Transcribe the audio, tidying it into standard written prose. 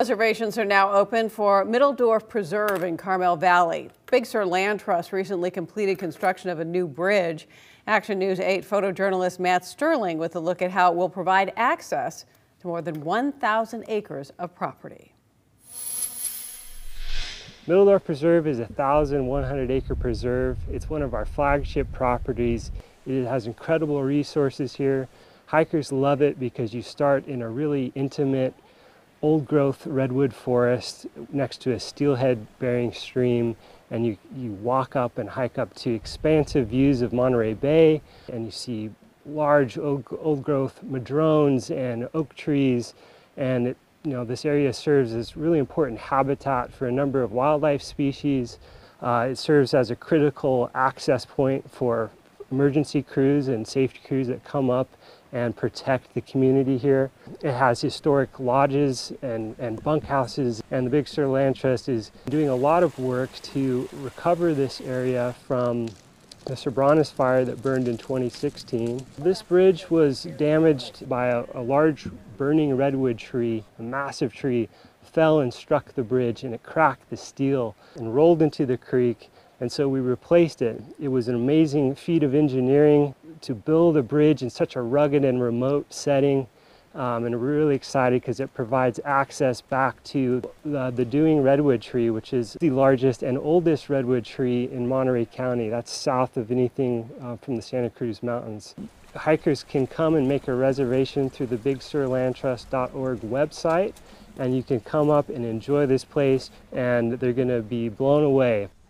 Reservations are now open for Mitteldorf Preserve in Carmel Valley. Big Sur Land Trust recently completed construction of a new bridge. Action News 8 photojournalist Matt Sterling with a look at how it will provide access to more than 1,000 acres of property. Mitteldorf Preserve is a 1,100-acre preserve. It's one of our flagship properties. It has incredible resources here. Hikers love it because you start in a really intimate old-growth redwood forest next to a steelhead-bearing stream, and you walk up and hike up to expansive views of Monterey Bay, and you see large old-growth madrones and oak trees, and this area serves as really important habitat for a number of wildlife species. It serves as a critical access point for emergency crews and safety crews that come up and protect the community here. It has historic lodges and bunkhouses, and the Big Sur Land Trust is doing a lot of work to recover this area from the Sobranis fire that burned in 2016. This bridge was damaged by a large burning redwood tree. A massive tree fell and struck the bridge, and it cracked the steel and rolled into the creek. And so we replaced it. It was an amazing feat of engineering to build a bridge in such a rugged and remote setting. And we're really excited because it provides access back to the Dewing redwood tree, which is the largest and oldest redwood tree in Monterey County. That's south of anything from the Santa Cruz Mountains. Hikers can come and make a reservation through the BigSurLandTrust.org website, and you can come up and enjoy this place, and they're going to be blown away.